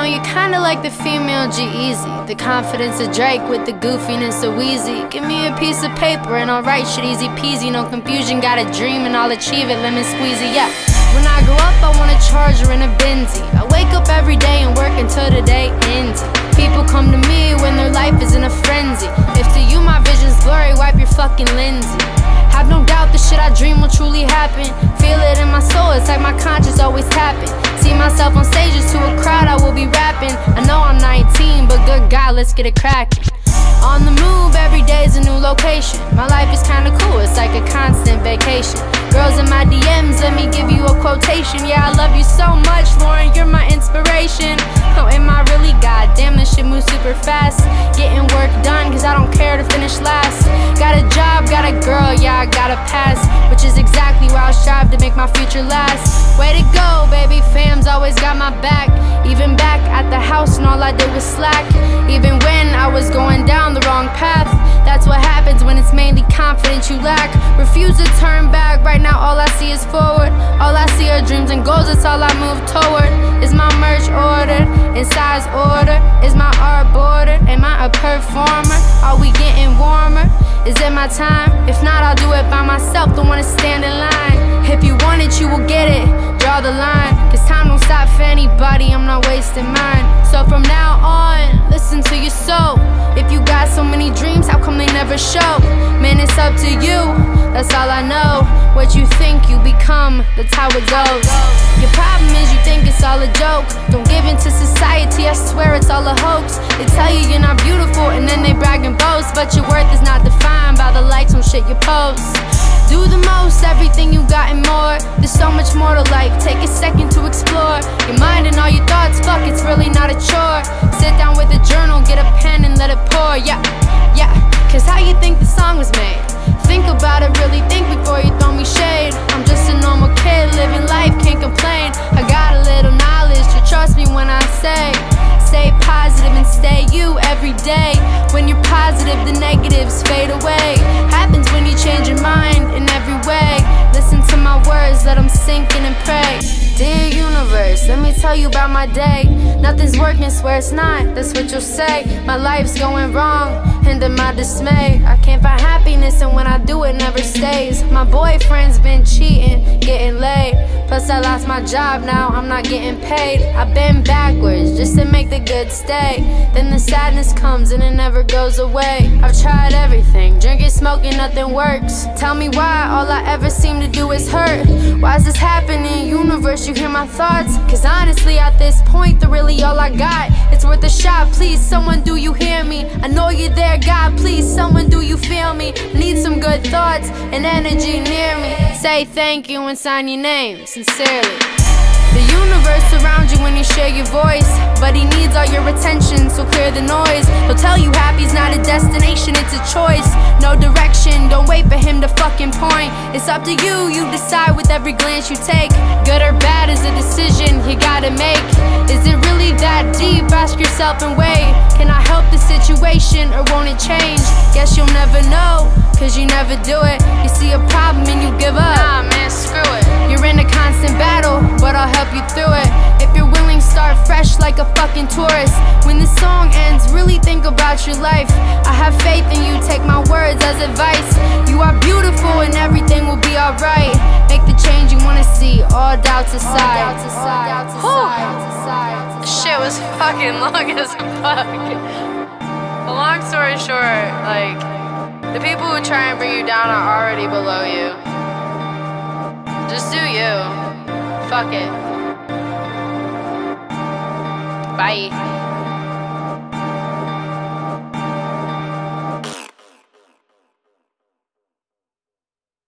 you're kinda like the female G-Eazy, the confidence of Drake with the goofiness of Weezy. Give me a piece of paper and I'll write shit easy peasy. No confusion, got a dream and I'll achieve it, lemon squeezy, yeah. When I grow up, I want a Charger and a Benzie. I wake up every day and work until the day ends. People come to me when their life is in a frenzy. If to you my vision's blurry, wipe your fucking lenses. Have no doubt the shit I dream will truly happen. Feel it in my soul, it's like my conscience always tapping. See myself on stages to a crowd, I will be rapping. I know I'm 19, but good God, let's get it cracking. On the move, every day's a new location. My life is kinda cool, it's like a constant vacation. Girls in my DMs, let me give you a quotation. Yeah, I love you so much, Lauren, you're my inspiration. Oh, am I really? Goddamn, this shit moves super fast. Getting work done, cause I don't care to finish last. Got a job, got a girl, yeah, I got a pass. Which is exactly why I'll strive to make my future last. Way to go, baby, fam's always got my back. Even back at the house and all I did was slack. Even when I was going down the wrong path. That's what happens when it's mainly confidence you lack. Refuse to turn back, right now all I see is forward. All I see are dreams and goals, that's all I move toward. Is my merch ordered, in size order? Is my art bordered? Am I a performer? Are we getting warmer? Is it my time? If not, I'll do it by myself, don't wanna stand in line. If you want it, you will get it, draw the line. Cause time don't stop for anybody, I'm not wasting mine. So from now on, listen to your soul. If you got so many dreams, how come they never show? Man, it's up to you, that's all I know. What you think you become, that's how it goes. Your problem is you think it's all a joke. Don't give in to society, I swear it's all a hoax. They tell you you're not beautiful and then they brag and boast. But your worth is not defined by the likes on shit you post. Do the most, everything you got and more. There's so much more to life, take a second to explore. Your mind and all your thoughts, fuck, it's really not a chore. Sit down with a journal, get a pen and let it pour, yeah, yeah. Cause how you think the song was made? Think about it, really think before you throw me shade. I'm just a normal kid, living life, can't complain. I got a little knowledge, to trust me when I say. Stay positive and stay you every day. When you're positive, the negatives fade away. Happens when you change your mind in every way. Listen to my words, let them sink in and pray. Dear universe, let me tell you about my day. Nothing's working, swear it's not, that's what you'll say. My life's going wrong, and in my dismay I can't find happiness, and when I do it never stays. My boyfriend's been cheating, getting laid. Plus I lost my job, now I'm not getting paid. I've been backwards, just to make the good stay. Then the sadness comes and it never goes away. I've tried everything, drinking, smoking, nothing works. Tell me why, all I ever seem to do is hurt. Why is this happening, universe, you hear my thoughts? Cause honestly at this point, they're really all I got. It's worth a shot, please someone, do you hear me? I know you're there, God, please someone, do you feel me? Need some good thoughts and energy near me. Say thank you and sign your name, sincerely. The universe surrounds you when you share your voice, but he needs all your attention, so clear the noise. He'll tell you happy's not a destination, it's a choice. No direction, don't wait for him to fucking point. It's up to you, you decide with every glance you take. Good or bad is a decision you gotta make. Is it really that deep? Ask yourself and wait. Can I help the situation or won't it change? Guess you'll never know, cause you never do it. You see a problem and you give up. Nah man, screw it. You're in a constant battle, but I'll help you through it. If you're willing, start fresh like a fucking tourist. When this song ends, really think about your life. I have faith in you, take my words as advice. You are beautiful and everything will be alright. Make the change you wanna see, all doubts aside. Shit was fucking long as fuck. But long story short, like, the people who try and bring you down are already below you. Just do you. Fuck it. Bye.